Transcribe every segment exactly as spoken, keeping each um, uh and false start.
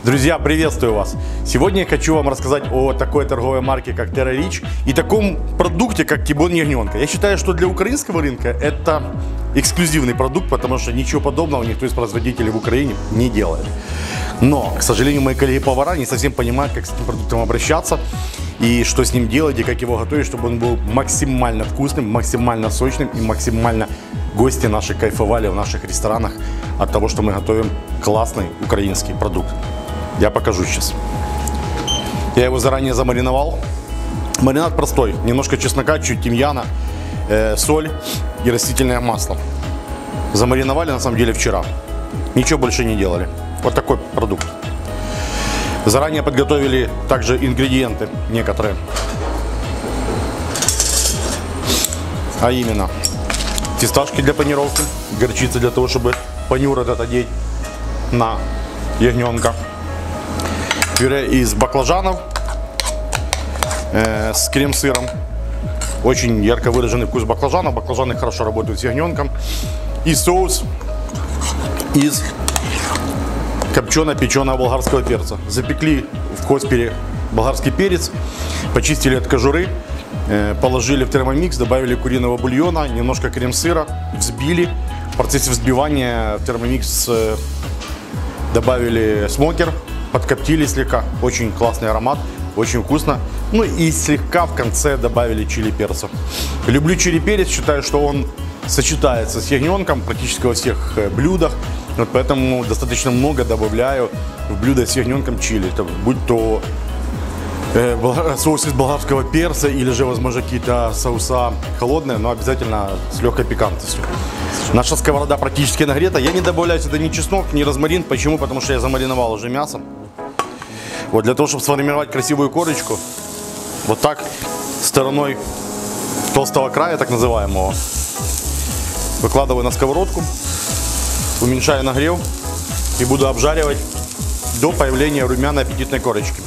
Друзья, приветствую вас! Сегодня я хочу вам рассказать о такой торговой марке, как Terra Rich, и таком продукте, как Тибон ягненка. Я считаю, что для украинского рынка это эксклюзивный продукт, потому что ничего подобного никто из производителей в Украине не делает. Но, к сожалению, мои коллеги-повара не совсем понимают, как с этим продуктом обращаться, и что с ним делать, и как его готовить, чтобы он был максимально вкусным, максимально сочным и максимально гости наши кайфовали в наших ресторанах от того, что мы готовим классный украинский продукт. Я покажу сейчас. Я его заранее замариновал. Маринад простой. Немножко чеснока, чуть тимьяна, э, соль и растительное масло. Замариновали на самом деле вчера. Ничего больше не делали. Вот такой продукт. Заранее подготовили также ингредиенты некоторые. А именно фисташки для панировки, горчица для того, чтобы панюр этот одеть на ягненка. Пюре из баклажанов э, с крем-сыром. Очень ярко выраженный вкус баклажанов. Баклажаны хорошо работают с ягненком. И соус из копчено-печеного болгарского перца. Запекли в коспере болгарский перец, почистили от кожуры, э, положили в термомикс, добавили куриного бульона, немножко крем-сыра, взбили. В процессе взбивания в термомикс э, добавили смокер. Подкоптили слегка, очень классный аромат, очень вкусно. Ну и слегка в конце добавили чили перца. Люблю чили перец, считаю, что он сочетается с ягненком практически во всех блюдах. Вот поэтому достаточно много добавляю в блюдо с ягненком чили. Это будь то э, соус из болгарского перца или же, возможно, какие-то соуса холодные, но обязательно с легкой пикантностью. Наша сковорода практически нагрета. Я не добавляю сюда ни чеснок, ни розмарин. Почему? Потому что я замариновал уже мясо. Вот для того, чтобы сформировать красивую корочку, вот так стороной толстого края, так называемого, выкладываю на сковородку, уменьшаю нагрев и буду обжаривать до появления румяной аппетитной корочки.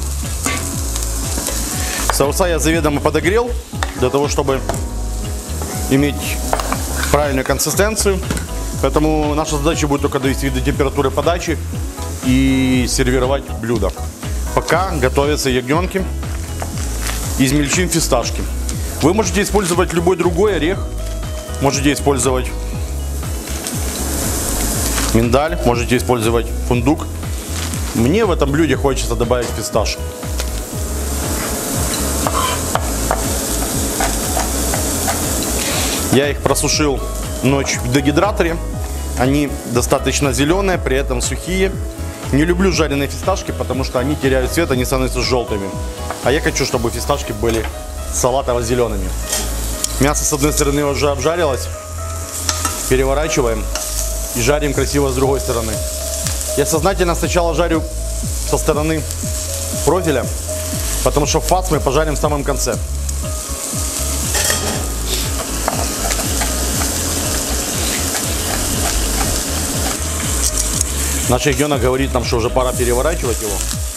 Соуса я заведомо подогрел для того, чтобы иметь правильную консистенцию. Поэтому наша задача будет только довести до температуры подачи и сервировать блюдо. Пока готовятся ягненки, измельчим фисташки. Вы можете использовать любой другой орех. Можете использовать миндаль, можете использовать фундук. Мне в этом блюде хочется добавить фисташ. Я их просушил ночь в дегидраторе. Они достаточно зеленые, при этом сухие. Не люблю жареные фисташки, потому что они теряют цвет, они становятся желтыми. А я хочу, чтобы фисташки были салатово-зелеными. Мясо с одной стороны уже обжарилось. Переворачиваем и жарим красиво с другой стороны. Я сознательно сначала жарю со стороны профиля, потому что фас мы пожарим в самом конце. Наш ягненок говорит нам, что уже пора переворачивать его.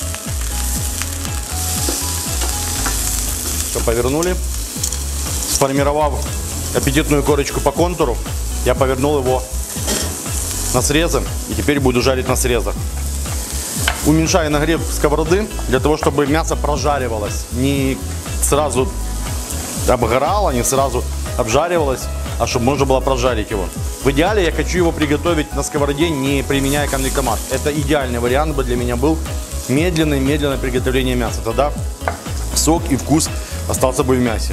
Все, повернули. Сформировав аппетитную корочку по контуру, я повернул его на срезы и теперь буду жарить на срезах. Уменьшаю нагрев сковороды для того, чтобы мясо прожаривалось. Не сразу обгорало, не сразу обжаривалось, а чтобы можно было прожарить его. В идеале я хочу его приготовить на сковороде, не применяя конвектомат. Это идеальный вариант бы для меня был. Медленное-медленное приготовление мяса. Тогда сок и вкус остался бы в мясе.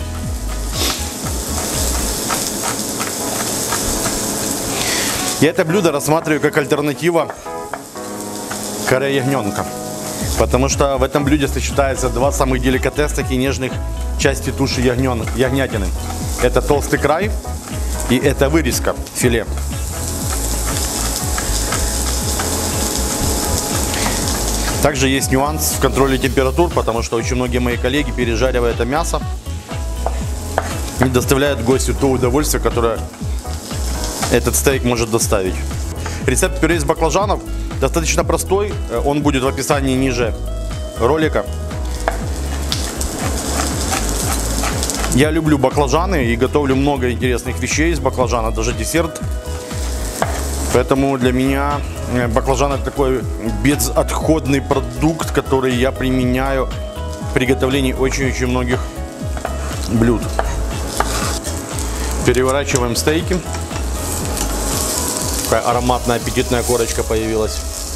Я это блюдо рассматриваю как альтернатива каре ягненка. Потому что в этом блюде сочетаются два самых деликатесных и нежных части туши ягнен, ягнятины. Это толстый край и это вырезка, филе. Также есть нюанс в контроле температур, потому что очень многие мои коллеги, пережаривая это мясо, не доставляют гостю то удовольствие, которое этот стейк может доставить. Рецепт пюре из баклажанов достаточно простой, он будет в описании ниже ролика. Я люблю баклажаны и готовлю много интересных вещей из баклажана, даже десерт Поэтому для меня баклажан — это такой безотходный продукт, который я применяю в приготовлении очень-очень многих блюд. Переворачиваем стейки. Такая ароматная, аппетитная корочка появилась.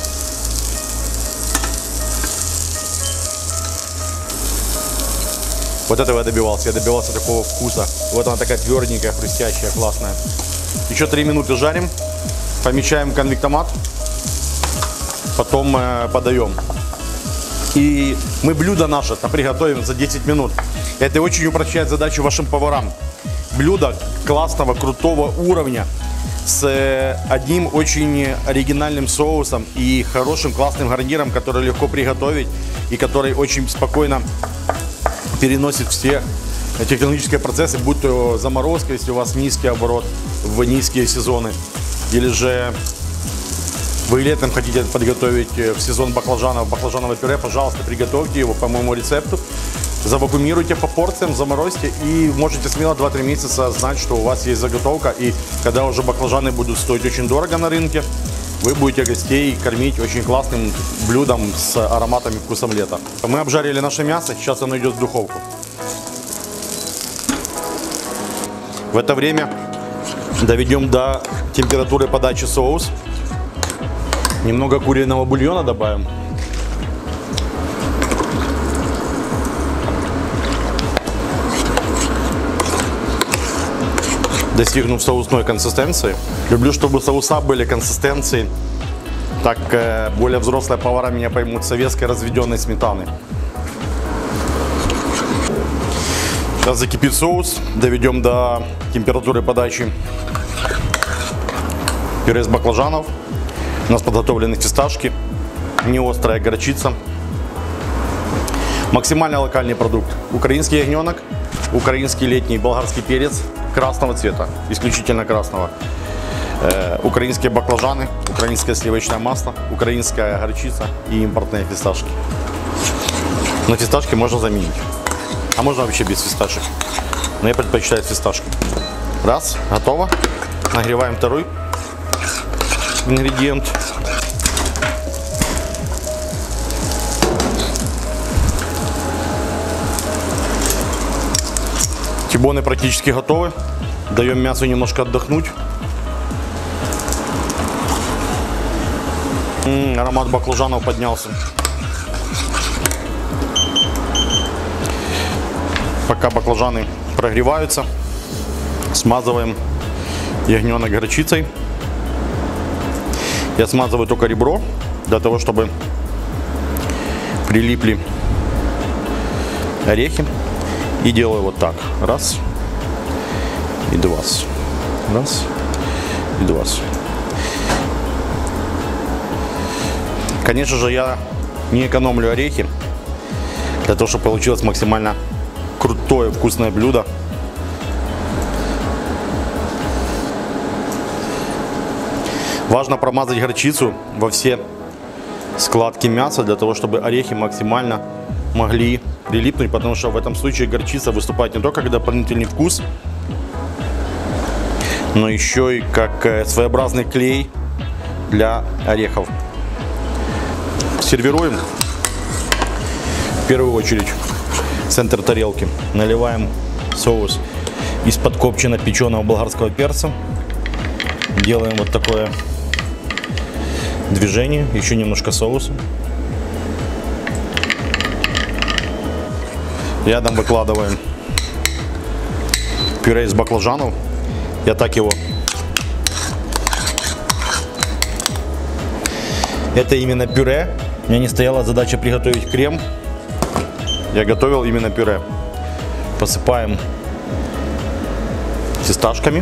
Вот этого я добивался. Я добивался такого вкуса. Вот она такая тверденькая, хрустящая, классная. Еще три минуты жарим. Помещаем в конвектомат. Потом э, подаем. И мы блюдо наше приготовим за десять минут. Это очень упрощает задачу вашим поварам. Блюдо классного, крутого уровня с одним очень оригинальным соусом и хорошим, классным гарниром, который легко приготовить и который очень спокойно переносит все технологические процессы, будь то заморозка, если у вас низкий оборот в низкие сезоны, или же вы летом хотите подготовить в сезон баклажанов, баклажановое пюре, пожалуйста, приготовьте его по моему рецепту, завакуумируйте по порциям, заморозьте и можете смело два-три месяца знать, что у вас есть заготовка, и когда уже баклажаны будут стоить очень дорого на рынке, вы будете гостей кормить очень классным блюдом с ароматом и вкусом лета. Мы обжарили наше мясо, сейчас оно идет в духовку. В это время доведем до температуры подачи соус. Немного куриного бульона добавим. Достигнув соусной консистенции. Люблю, чтобы соуса были консистенции, так э, более взрослые повара меня поймут, советской разведенной сметаны. Сейчас закипит соус, доведем до температуры подачи пюре из баклажанов. У нас подготовлены фисташки, не острая горчица. Максимально локальный продукт. Украинский ягненок, украинский летний болгарский перец красного цвета, исключительно красного. Э, украинские баклажаны, украинское сливочное масло, украинская горчица и импортные фисташки. Но фисташки можно заменить. А можно вообще без фисташек. Но я предпочитаю фисташки. Раз, готово. Нагреваем второй ингредиент. Тибоны практически готовы. Даем мясу немножко отдохнуть. М-м, аромат баклажанов поднялся. Пока баклажаны прогреваются, смазываем ягненок горчицей. Я смазываю только ребро, для того, чтобы прилипли орехи. И делаю вот так. Раз и два. Раз и два. Конечно же, я не экономлю орехи, для того, чтобы получилось максимально крутое вкусное блюдо. Важно промазать горчицу во все складки мяса, для того, чтобы орехи максимально могли прилипнуть, потому что в этом случае горчица выступает не только как дополнительный вкус, но еще и как своеобразный клей для орехов. Сервируем. В первую очередь центр тарелки наливаем соус из подкопчено печеного болгарского перца. Делаем вот такое движение, еще немножко соуса. Рядом выкладываем пюре из баклажанов. Я так его... Это именно пюре. У меня не стояла задача приготовить крем. Я готовил именно пюре. Посыпаем фисташками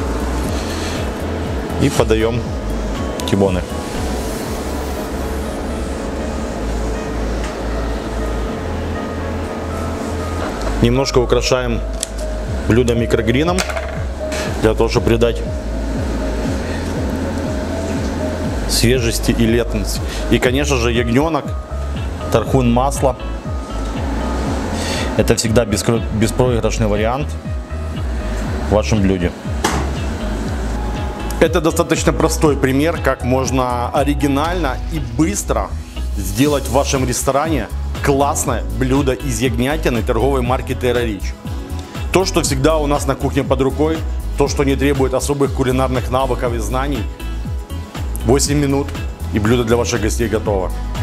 и подаем тибоны. Немножко украшаем блюдо микрогрином, для того, чтобы придать свежести и летности. И, конечно же, ягненок, тархун масла. Это всегда беспроигрышный вариант в вашем блюде. Это достаточно простой пример, как можно оригинально и быстро сделать в вашем ресторане классное блюдо из ягнятины торговой марки Terra Rich. То, что всегда у нас на кухне под рукой, то, что не требует особых кулинарных навыков и знаний, восемь минут и блюдо для ваших гостей готово.